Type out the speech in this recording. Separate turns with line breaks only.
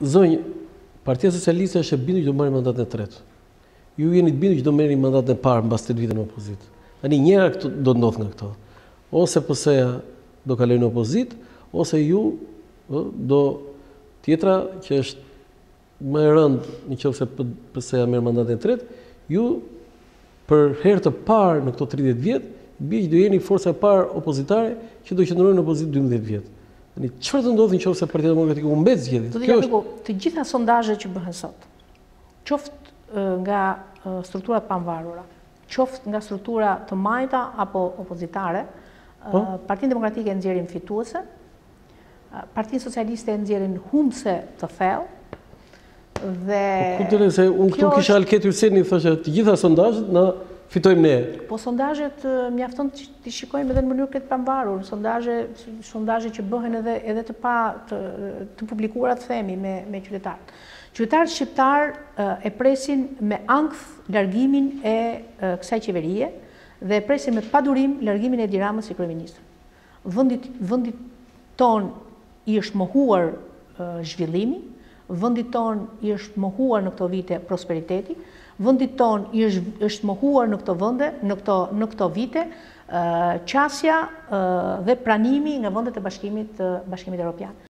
Zonjë, Partia Socialiste është e bindur që do marrë mandatin e tretë. Ju jeni të bindur që do merrni mandatin e parë mbas 8 vite në opozitë. Tani njëra do ndodh nga këto. Ose PS-ja do kalojë në opozitë, ose ju do tjetra që është më e rëndë nëse PS-ja merr mandatin e tretë, ju për herë të parë në këto 30 vjet bie që do jeni forca e parë opozitare që do qëndrojë në opozitë 12 vjet. Tani çfarë do ndodhi nëse Partia Demokratike u mbet zgjedhjet?
Kjo është të gjitha sondazhet që bëhen sot, qoftë nga strukturat pamvarura, qoftë nga struktura të majta apo opozitare, Partinë Demokratike e nxjerrin fituese, Partinë Socialiste e nxjerrin humbse të thellë dhe
unë këtu kisha Alket Hyseni thoshte të gjitha sondazhet na fitojmë ne.
Po sondazhet mjafton të shikojmë edhe në mënyrë këtë pamvarur, sondazhe që bëhen edhe të publikuara të themi me qytetarët. Qytetarët shqiptar e presin me ankth largimin e kësaj qeverie dhe e presin me padurim largimin e Edi Ramës si kryeminist. Vendi ton i është mohuar zhvillimi, vendi ton i është mohuar në këto vite prosperiteti, vendi ton i është mohuar në këto vende, në këto vite qasja dhe pranimi nga vendet e Bashkimit Evropian.